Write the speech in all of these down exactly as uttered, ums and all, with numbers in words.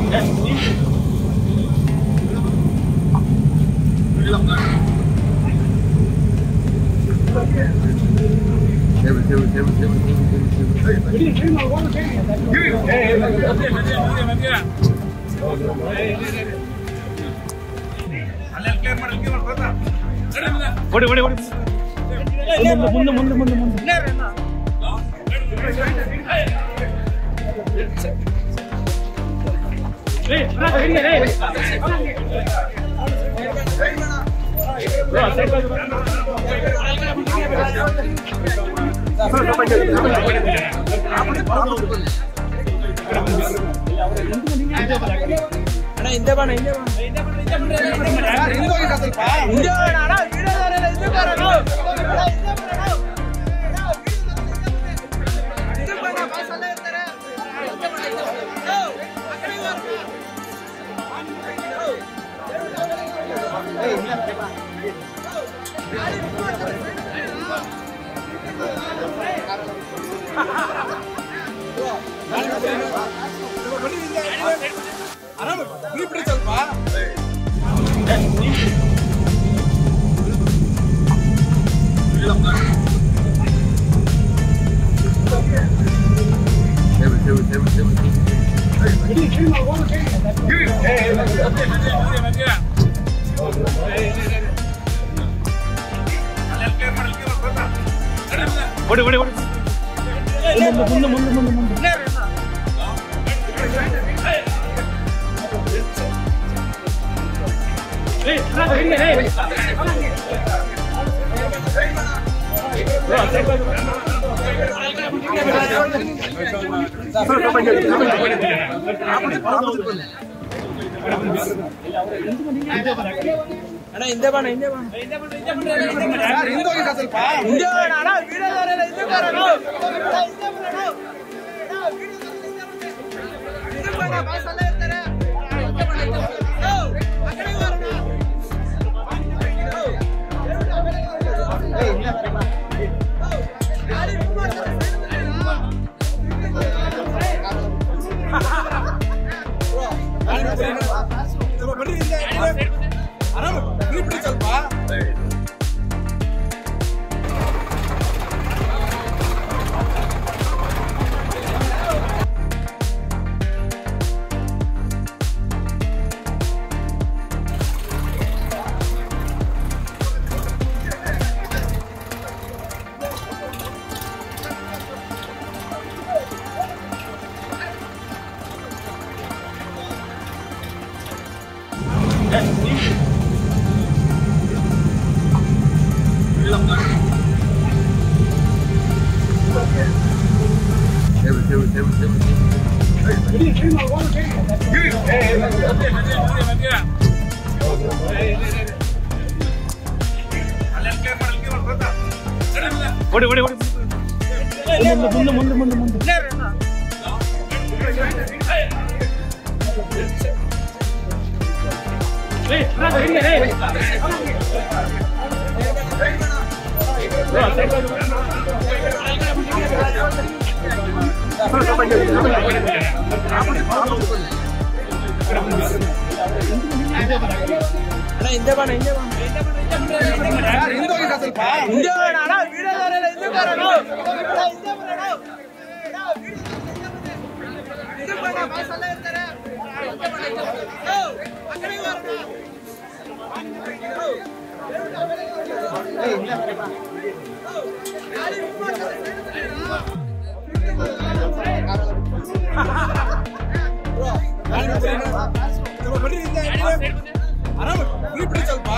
ಮುಂದೆ ಮುಂದೆ ಮುಂದೆ ಮುಂದೆ ಅಣ್ಣ ಹಿಂದೆ ಬಣ್ಣ ಹಿಂದೆ ಆರಾಮ ಬಿಡ್ರಿ ಸ್ವಲ್ಪ ಓಡಿ ಓಡಿ ಓಡಿ ಮುಂದೆ ಮುಂದೆ ಮುಂದೆ ಮುಂದೆ ಅಣ್ಣ ಹಿಂದೆ ಬಣ್ಣ ಹಿಂದೆ ಬಣ್ಣ ಸ್ವಲ್ಪ ಹಿಂದೆ ಅಣ್ಣ ವೀಡಿಯೋದವರೆಲ್ಲ ಹಿಂದೆ ಬರೋಣ ಬಾಸಲ್ಲ ಇರ್ತಾರೆ ಆರಾಮ ಬಿಡ್ರಿ ಸ್ವಲ್ಪ ಓಡಿ ಓಡಿ ಓಡಿ ಮುಂದೆ ಮುಂದೆ ಮುಂದೆ ಮುಂದೆ ಅಣ್ಣ ಹಿಂದೆ ಬಣ್ಣ ಹಿಂದೆ ಸ್ವಲ್ಪ ಹಿಂದೆ ಅಣ್ಣ ವೀಡಿಯೋದವರೆಲ್ಲ ಹಿಂದೆ ಬರೋಣ ಬಾಸಲ್ಲ ಇರ್ತಾರೆ ಆರಾಮ ಬಿಡ್ರಿ ಸ್ವಲ್ಪ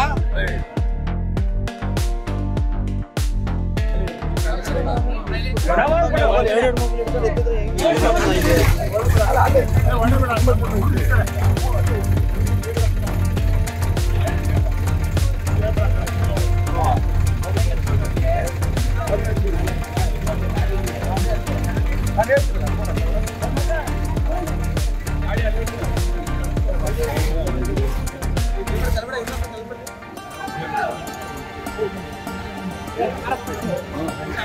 ಅದೇ